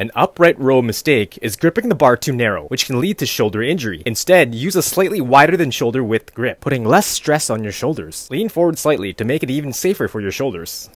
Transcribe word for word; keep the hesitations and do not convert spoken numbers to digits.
An upright row mistake is gripping the bar too narrow, which can lead to shoulder injury. Instead, use a slightly wider than shoulder width grip, putting less stress on your shoulders. Lean forward slightly to make it even safer for your shoulders.